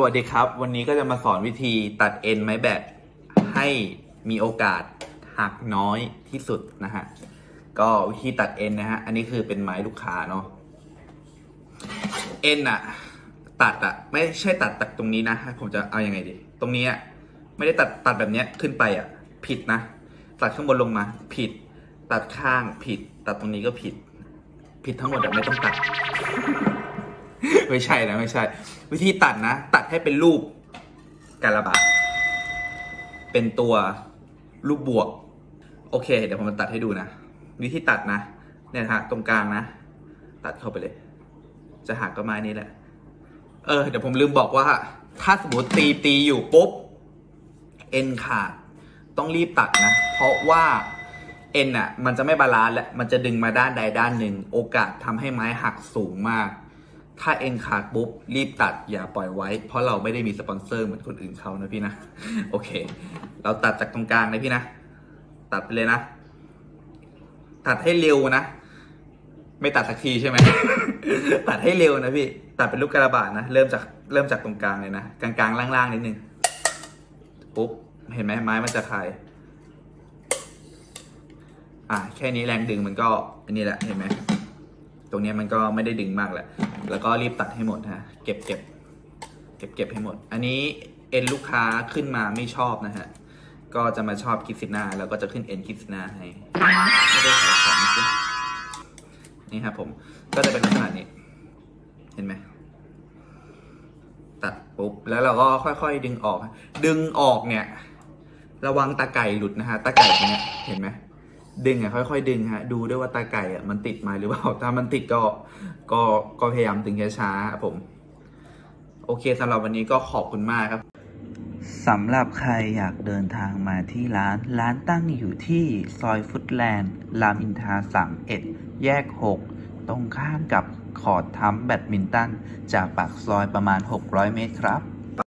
วัสดีครับวันนี้ก็จะมาสอนวิธีตัดเอ็นไม้แบตให้มีโอกาสหักน้อยที่สุดนะฮะก็วิธีตัดเอ็นนะฮะอันนี้คือเป็นไม้ลูกค้าเนาะเอ็นอะตัดอะไม่ใช่ตัดตรงนี้นะผมจะเอายังไงดีตรงนี้อะไม่ได้ตัดแบบนี้ขึ้นไปอะผิดนะตัดข้างบนลงมาผิดตัดข้างผิดตัดตรงนี้ก็ผิดทั้งหมดแบบไม่ต้องตัด ไม่ใช่นะไม่ใช่วิธีตัดนะตัดให้เป็นรูปกากบาทเป็นตัวรูปบวกโอเคเดี๋ยวผมจะตัดให้ดูนะวิธีตัดนะเนี่ยฮะตรงกลางนะตัดเข้าไปเลยจะหักก็ไม้นี้แหละเดี๋ยวผมลืมบอกว่าถ้าสมมติตีอยู่ปุ๊บเอ็นขาดต้องรีบตัดนะเพราะว่าเอ็นอ่ะมันจะไม่บาลานซ์และมันจะดึงมาด้านใดด้านหนึ่งโอกาสทำให้ไม้หักสูงมากถ้าเอ็นขาดปุ๊บรีบตัดอย่าปล่อยไว้เพราะเราไม่ได้มีสปอนเซอร์เหมือนคนอื่นเขานะพี่นะโอเคเราตัดจากตรงกลางนะพี่นะตัดไปเลยนะตัดให้เร็วนะไม่ตัดสักทีใช่ไหม ตัดให้เร็วนะพี่ตัดเป็นลูกกระบาดนะเริ่มจากตรงกลางเลยนะกลางๆล่างๆนิดนึงปุ๊บเห็นไหมไม้มันจะคลายแค่นี้แรงดึงมันก็อันนี้แหละเห็นไหมตรงนี้มันก็ไม่ได้ดึงมากแหละแล้วก็รีบตัดให้หมดฮะเก็บให้หมดอันนี้เอ็นลูกค้าขึ้นมาไม่ชอบนะฮะก็จะมาชอบคิดซิน่าแล้วก็จะขึ้นเอ็นคิดซิน่าให้ไม่ได้ขายของนี่ครับผมก็จะเป็นลักษณะนี้เห็นไหมตัดปุ๊บแล้วเราก็ค่อยๆดึงออกเนี่ยระวังตาไก่หลุดนะฮะตาไก่ตรงนี้เห็นไหมดึงค่อยๆดึงฮะดูด้วยว่าตาไก่มันติดไม้หรือเปล่าถ้ามันติดก็พยายามดึงช้าๆผมโอเคสำหรับวันนี้ก็ขอบคุณมากครับสำหรับใครอยากเดินทางมาที่ร้านตั้งอยู่ที่ซอยฟุตแลนด์รามอินทรา31แยก6ตรงข้ามกับคอร์ตทัมป์แบดมินตันจากปากซอยประมาณ600 เมตรครับ